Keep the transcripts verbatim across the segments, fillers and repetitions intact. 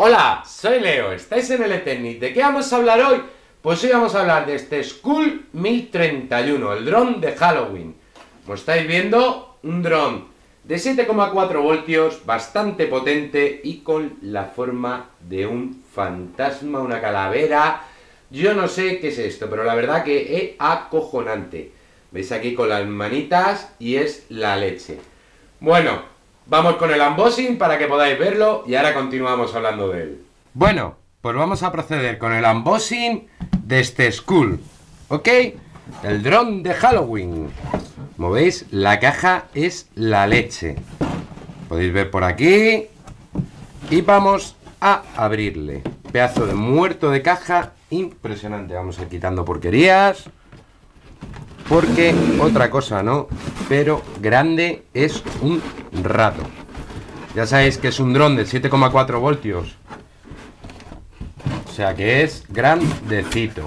Hola, soy Leo, estáis en el Eternit. ¿De qué vamos a hablar hoy? Pues hoy vamos a hablar de este Skul mil treinta y uno, el dron de Halloween. Como estáis viendo, un dron de siete coma cuatro voltios, bastante potente y con la forma de un fantasma, una calavera. Yo no sé qué es esto, pero la verdad que es acojonante. Veis aquí con las manitas y es la leche. Bueno, vamos con el unboxing para que podáis verlo y ahora continuamos hablando de él. Bueno, pues vamos a proceder con el unboxing de este Skul, ¿ok? El dron de Halloween. Como veis, la caja es la leche. Podéis ver por aquí. Y vamos a abrirle. Pedazo de muerto de caja impresionante. Vamos a ir quitando porquerías, porque otra cosa no, pero grande es un rato. Ya sabéis que es un dron de siete coma cuatro voltios, o sea que es grandecito.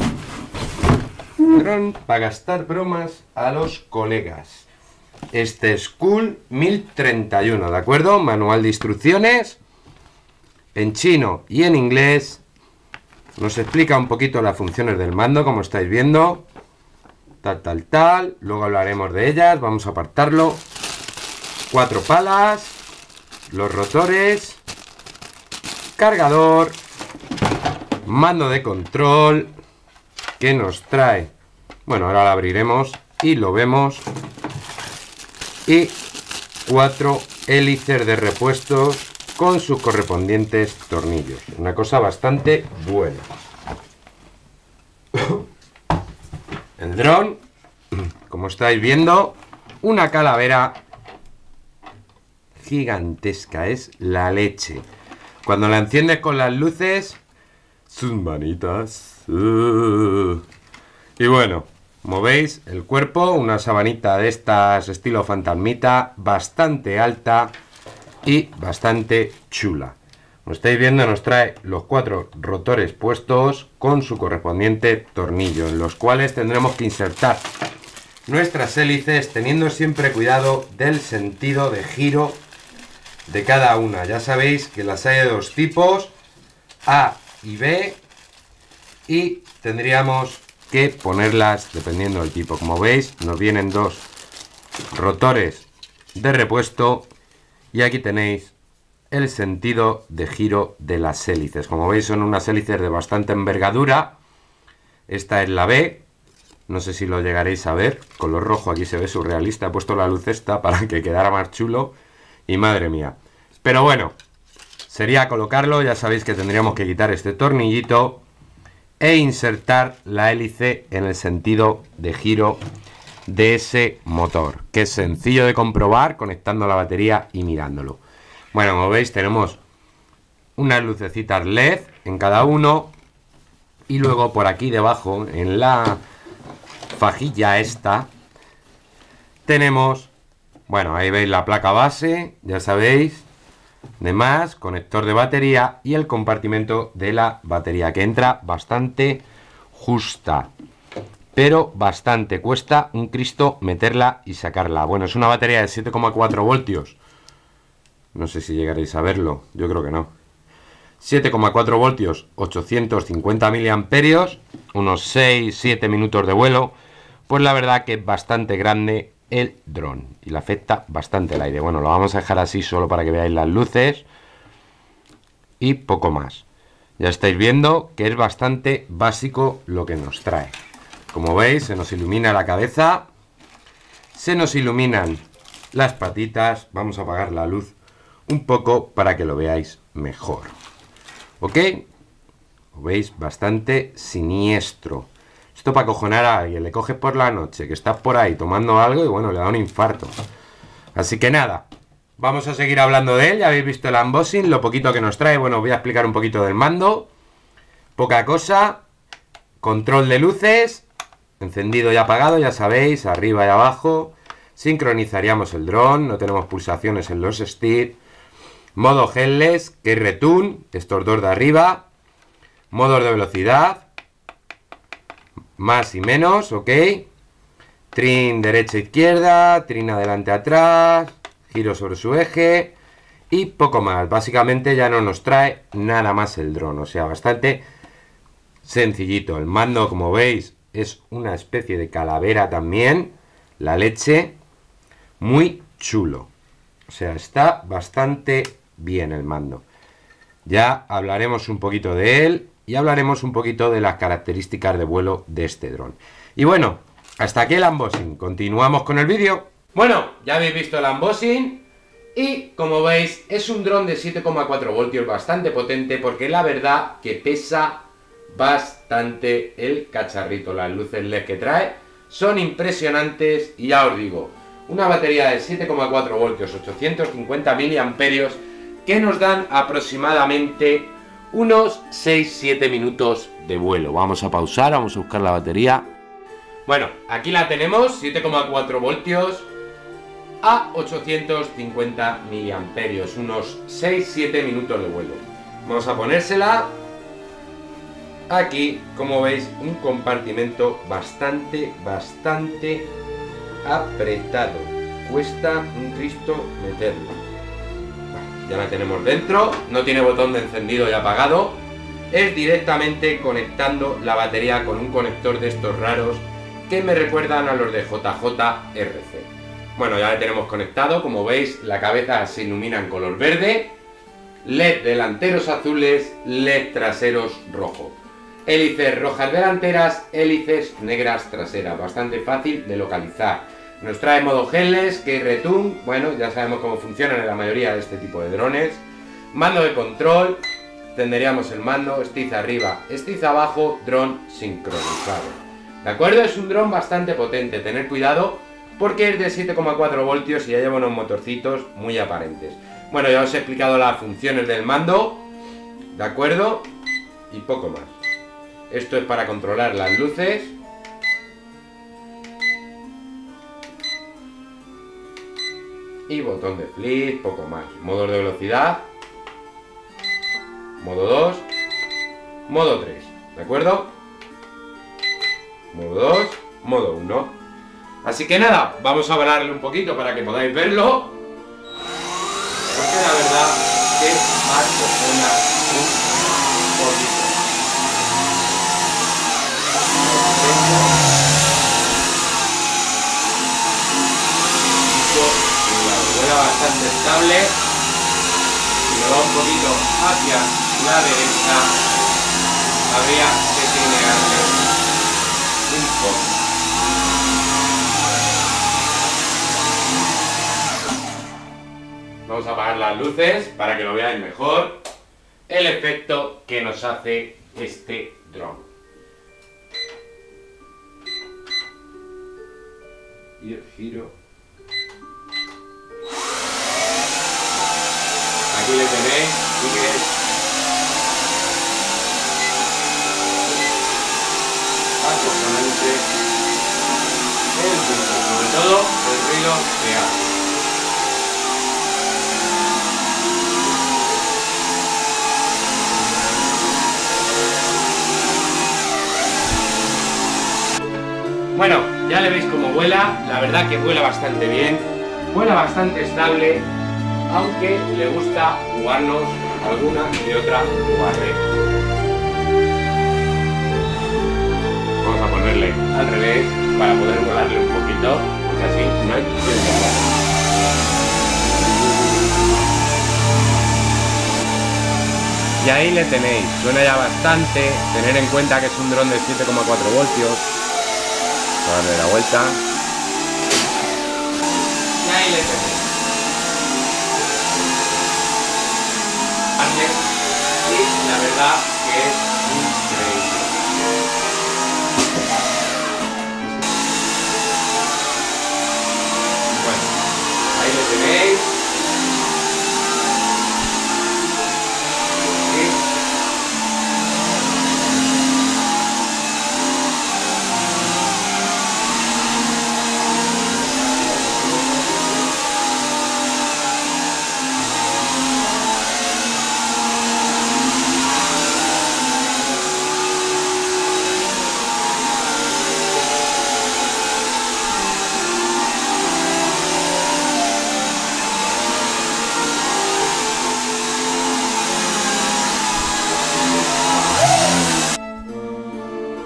Dron para gastar bromas a los colegas. Este Skul mil treinta y uno, ¿de acuerdo? Manual de instrucciones en chino y en inglés. Nos explica un poquito las funciones del mando, como estáis viendo. Tal, tal, tal. Luego hablaremos de ellas. Vamos a apartarlo. Cuatro palas. Los rotores. Cargador. Mando de control. Que nos trae. Bueno, ahora lo abriremos y lo vemos. Y cuatro hélices de repuestos con sus correspondientes tornillos. Una cosa bastante buena. El dron, como estáis viendo, una calavera gigantesca, es la leche. Cuando la enciendes con las luces, sus manitas. Uh. Y bueno, como veis, el cuerpo, una sabanita de estas estilo fantasmita, bastante alta y bastante chula. Como estáis viendo, nos trae los cuatro rotores puestos con su correspondiente tornillo, en los cuales tendremos que insertar nuestras hélices teniendo siempre cuidado del sentido de giro de cada una. Ya sabéis que las hay de dos tipos, A y B, y tendríamos que ponerlas dependiendo del tipo. Como veis, nos vienen dos rotores de repuesto y aquí tenéis el sentido de giro de las hélices. Como veis, son unas hélices de bastante envergadura. Esta es la B. No sé si lo llegaréis a ver. Con lo rojo aquí se ve surrealista. He puesto la luz esta para que quedara más chulo. Y madre mía. Pero bueno, sería colocarlo. Ya sabéis que tendríamos que quitar este tornillito e insertar la hélice en el sentido de giro de ese motor, que es sencillo de comprobar conectando la batería y mirándolo. Bueno, como veis, tenemos unas lucecitas L E D en cada uno. Y luego por aquí debajo, en la fajilla esta, tenemos, bueno, ahí veis la placa base, ya sabéis, de más, conector de batería y el compartimento de la batería, que entra bastante justa, pero bastante, cuesta un Cristo meterla y sacarla. Bueno, es una batería de siete coma cuatro voltios. No sé si llegaréis a verlo, yo creo que no. siete coma cuatro voltios, ochocientos cincuenta miliamperios, unos seis siete minutos de vuelo. Pues la verdad que es bastante grande el dron y le afecta bastante el aire. Bueno, lo vamos a dejar así solo para que veáis las luces y poco más. Ya estáis viendo que es bastante básico lo que nos trae. Como veis, se nos ilumina la cabeza, se nos iluminan las patitas. Vamos a apagar la luz un poco para que lo veáis mejor. ¿Ok? Lo veis bastante siniestro. Esto para acojonar a alguien. Le coges por la noche, que estás por ahí tomando algo y bueno, le da un infarto. Así que nada, vamos a seguir hablando de él. Ya habéis visto el unboxing, lo poquito que nos trae. Bueno, os voy a explicar un poquito del mando. Poca cosa. Control de luces. Encendido y apagado, ya sabéis, arriba y abajo. Sincronizaríamos el dron. No tenemos pulsaciones en los stick. Modo headless, que es retune, estos dos de arriba. Modos de velocidad, más y menos, ok. Trim derecha izquierda, trim adelante atrás, giro sobre su eje. y poco más. Básicamente ya no nos trae nada más el dron, o sea, bastante sencillito. El mando, como veis, es una especie de calavera también, la leche, muy chulo. O sea, está bastante bien el mando. Ya hablaremos un poquito de él y hablaremos un poquito de las características de vuelo de este dron. Y bueno, hasta aquí el unboxing. Continuamos con el vídeo. Bueno, ya habéis visto el unboxing y como veis es un dron de siete coma cuatro voltios bastante potente, porque la verdad que pesa bastante el cacharrito. Las luces L E D que trae son impresionantes y ya os digo, una batería de siete coma cuatro voltios, ochocientos cincuenta miliamperios, que nos dan aproximadamente unos seis siete minutos de vuelo. Vamos a pausar, vamos a buscar la batería. Bueno, aquí la tenemos, siete coma cuatro voltios a ochocientos cincuenta miliamperios, unos seis siete minutos de vuelo. Vamos a ponérsela. Aquí, como veis, un compartimento bastante, bastante apretado. Cuesta un Cristo meterlo. Ya la tenemos dentro, no tiene botón de encendido y apagado. Es directamente conectando la batería con un conector de estos raros que me recuerdan a los de J J R C. Bueno, ya la tenemos conectado, como veis la cabeza se ilumina en color verde, L E D delanteros azules, L E D traseros rojo. Hélices rojas delanteras, hélices negras traseras, bastante fácil de localizar. Nos trae modo headless, key return, bueno, ya sabemos cómo funcionan en la mayoría de este tipo de drones. Mando de control, tendríamos el mando, stick arriba, stick abajo, dron sincronizado. ¿De acuerdo? Es un dron bastante potente, tener cuidado porque es de siete coma cuatro voltios y ya lleva unos motorcitos muy aparentes. Bueno, ya os he explicado las funciones del mando, ¿de acuerdo? Y poco más. Esto es para controlar las luces. Y botón de flip, poco más. Modos de velocidad. Modo dos. Modo tres. ¿De acuerdo? Modo dos. Modo uno. Así que nada, vamos a hablarle un poquito para que podáis verlo. Porque la verdad que acojona un poquito. Vuela bastante estable. Si lo va un poquito hacia la derecha, habría que cinearle un poco. Vamos a apagar las luces para que lo veáis mejor el efecto que nos hace este dron. Y el giro. Aquí le tenéis, tigres. Acojonante. El ruido, sobre todo el ruido de agua. Bueno, ya le veis cómo vuela, la verdad que vuela bastante bien, vuela bastante estable, aunque le gusta jugarnos alguna y otra jugarreta. Vamos a ponerle al revés para poder volarle un poquito, porque así no hay que volar. Y ahí le tenéis, suena ya bastante, tener en cuenta que es un dron de siete coma cuatro voltios. Voy a darle la vuelta. Y ahí le tenéis. Y la verdad que es increíble. Bueno, ahí le tenéis.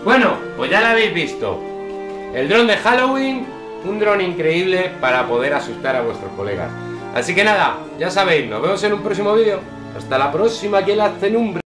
Bueno, pues ya lo habéis visto. El dron de Halloween, un dron increíble para poder asustar a vuestros colegas. Así que nada, ya sabéis, nos vemos en un próximo vídeo. Hasta la próxima, aquí en la Cenumbre.